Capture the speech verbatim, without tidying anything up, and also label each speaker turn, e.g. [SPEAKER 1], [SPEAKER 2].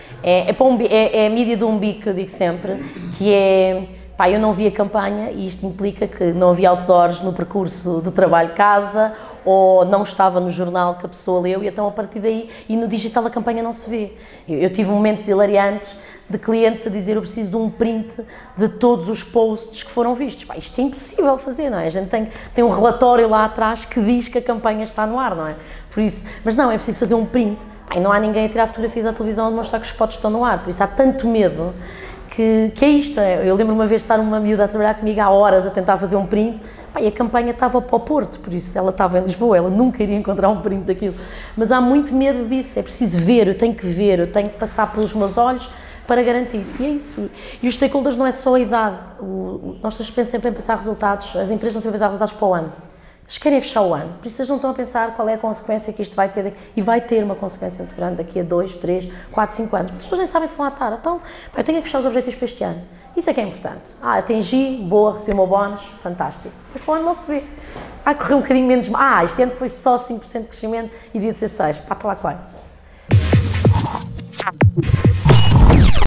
[SPEAKER 1] É, é, para um, é, é a mídia de um bico que eu digo sempre, que é, pá, eu não vi a campanha e isto implica que não havia outdoors no percurso do trabalho-casa ou não estava no jornal que a pessoa leu e então a partir daí, e no digital a campanha não se vê. Eu, eu tive momentos hilariantes de clientes a dizer eu preciso de um print de todos os posts que foram vistos. Pá, isto é impossível fazer, não é? A gente tem, tem um relatório lá atrás que diz que a campanha está no ar, não é? Por isso, mas não, é preciso fazer um print. Pá, e não há ninguém a tirar fotografias à televisão a mostrar que os spots estão no ar, por isso há tanto medo que, que é isto. É. Eu lembro uma vez de estar uma miúda a trabalhar comigo há horas a tentar fazer um print, pá, e a campanha estava para o Porto, por isso ela estava em Lisboa, ela nunca iria encontrar um print daquilo. Mas há muito medo disso, é preciso ver, eu tenho que ver, eu tenho que passar pelos meus olhos para garantir, e é isso. E os stakeholders não é só a idade, o, o, nós pensamos sempre em pensar resultados, as empresas não sempre pensar resultados para o ano, eles querem fechar o ano, por isso eles não estão a pensar qual é a consequência que isto vai ter, e vai ter uma consequência muito grande daqui a dois, três, quatro, cinco anos, as pessoas nem sabem se vão lá estar, então pá, eu tenho que fechar os objetivos para este ano, isso é que é importante. Ah, atingi, boa, recebi o meu bónus, fantástico, depois para o ano logo se vê. Ah, correu um bocadinho menos, ah, este ano foi só cinco por cento de crescimento e devia ser seis, pá, está lá quase.